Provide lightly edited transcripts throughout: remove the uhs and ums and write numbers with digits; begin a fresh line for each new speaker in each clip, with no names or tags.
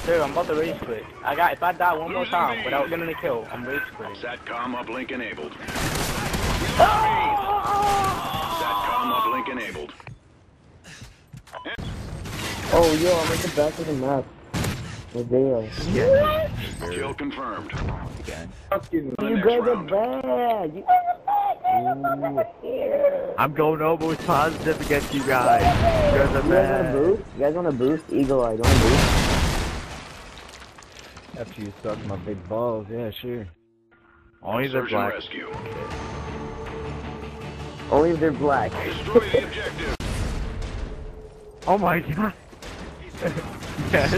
Dude, I'm about to rage quit. If I die one more time without getting a kill, I'm rage quitting.
SATCOM uplink enabled. SATCOM uplink enabled.
Oh, yo, I'm at the back of the map. Damn.
Kill confirmed.
You guys are bad. You guys are bad.
I'm going almost positive against you guys. You guys are
You guys want a
bad.
boost? You guys want a boost? Eagle Eye, you want a boost?
After you suck my big balls, yeah, sure.
Only the
Search and
black.
rescue.
Only if they're black.
Destroy the objective.
Oh my god. Yes.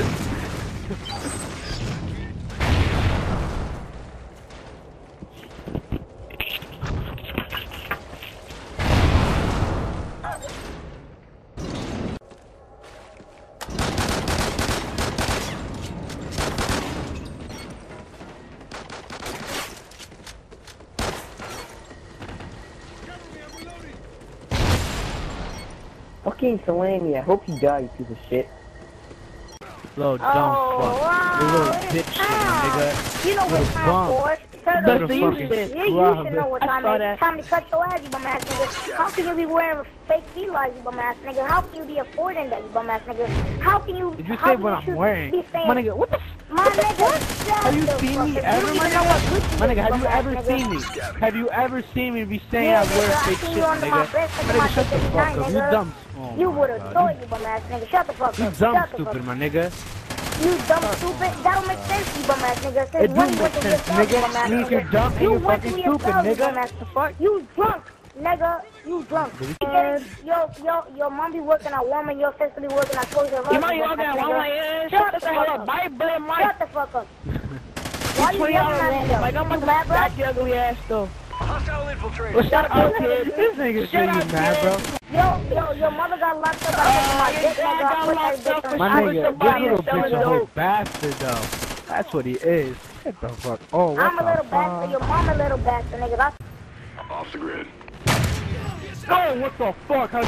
Fucking Salami, I hope you die, you piece of shit.
Little dumb fuck. You little bitch shit, nigga.
You know what time for?
That's
You
the
should
shit.
know what time it is. Time to cut your ass, you bum ass nigga. How can you be wearing fake Eli's, you bum ass nigga? How can you be affording that, you bum ass nigga? How can you?
Did you say what I'm wearing? My nigga, what the
My nigga,
have you seen me ever, my nigga? My nigga, have you ever seen me? Have you ever seen me be saying I wear fake shit, nigga? My nigga, shut the fuck up. You dumb. Oh
you
my
would have
God.
thought, you bum ass nigga. Shut the fuck up.
You dumb
Shut the fuck
stupid,
up.
my nigga.
You dumb stupid. That don't make sense, you bum ass nigga.
It do make sense, nigga. Means you're dumb and you're fucking stupid, nigga.
You drunk, nigga. You drunk. Your mom be working at Walmart and your sister be working at Toys R Us.
You might work at Walmart,
Shut the
fuck
fuck
up.
up.
Bible, Mike.
Shut the fuck up. Why you yelling at me though?
Like, I'm
You
about to
mad, bro?
back your ugly ass, though.
Hostile infiltrator.
Well, shut up, kid.
This nigga say you mad, bro.
Your mother got locked up. I
your dad got locked up for
My
shooting
nigga,
somebody
this little
and selling
bitch a whole
dope.
bastard, though. That's what he is. What the fuck? Oh, what
I'm a
the
little bastard.
fuck?
Your mom a little bastard, nigga. That's
Off the grid.
Oh, what the fuck? How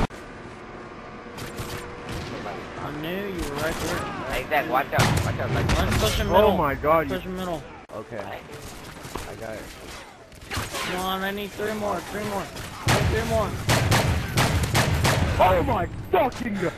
I knew you were right there.
Hey, Zach, watch out. Watch out. Like,
Let's push him middle.
Oh my god, you...
Push him middle.
Okay. I got it.
Come on, I need 3 more. 3 more. 3 more.
Oh my fucking god!